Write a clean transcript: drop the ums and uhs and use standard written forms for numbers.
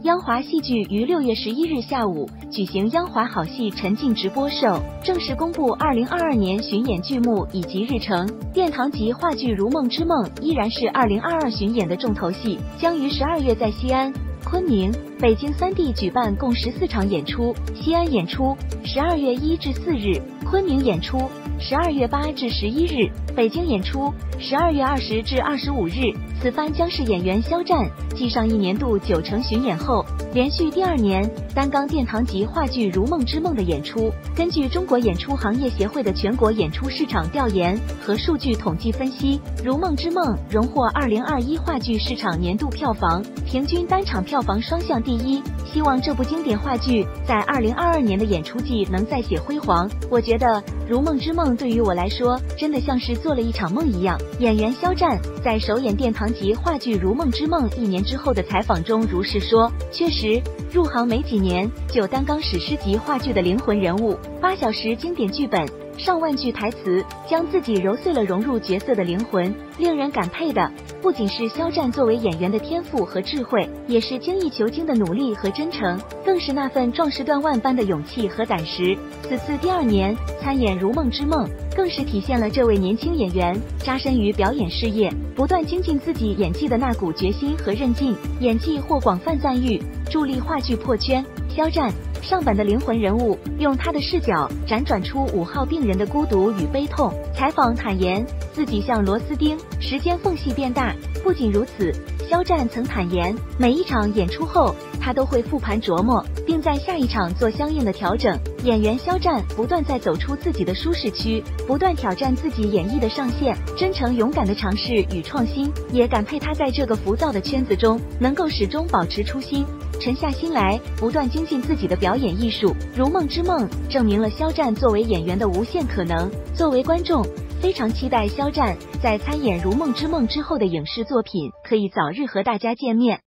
央华戏剧于6月11日下午举行央华好戏沉浸直播秀，正式公布2022年巡演剧目以及日程。殿堂级话剧《如梦之梦》依然是2022巡演的重头戏，将于12月在西安、昆明、北京3地举办共14场演出，西安演出12月1至4日，昆明演出12月8至11日，北京演出12月20至25日。此番将是演员肖战继上一年度9成巡演后，连续第2年担纲殿堂级话剧《如梦之梦》的演出。根据中国演出行业协会的全国演出市场调研和数据统计分析，《如梦之梦》荣获2021话剧市场年度票房、平均单场票房双项第一。希望这部经典话剧在2022年的演出季能再写辉煌。我觉得《如梦之梦》对于我来说真的像是做了一场梦一样。演员肖战在首演殿堂级话剧《如梦之梦》1年之后的采访中如是说，确实入行没几年就担纲史诗级话剧的灵魂人物，8小时经典剧本，上万句台词，将自己揉碎了融入角色的灵魂。令人感佩的不仅是肖战作为演员的天赋和智慧，也是精益求精的努力和真诚，更是那份壮士断腕般的勇气和胆识。此次第2年参演《如梦之梦》，更是体现了这位年轻演员扎身于表演事业，不断精进自己演技的那股决心和韧劲。演技获广泛赞誉，助力话剧破圈。肖战上版的灵魂人物，用他的视角辗转出5号病人的孤独与悲痛。采访坦言自己像螺丝钉，时间缝隙变大。不仅如此，肖战曾坦言，每一场演出后他都会复盘琢磨，并在下一场做相应的调整。演员肖战不断在走出自己的舒适区，不断挑战自己演绎的上限，真诚勇敢的尝试与创新，也感佩他在这个浮躁的圈子中能够始终保持初心，沉下心来，不断精进自己的表演艺术。《如梦之梦》证明了肖战作为演员的无限可能。作为观众，非常期待肖战在参演《如梦之梦》之后的影视作品可以早日和大家见面。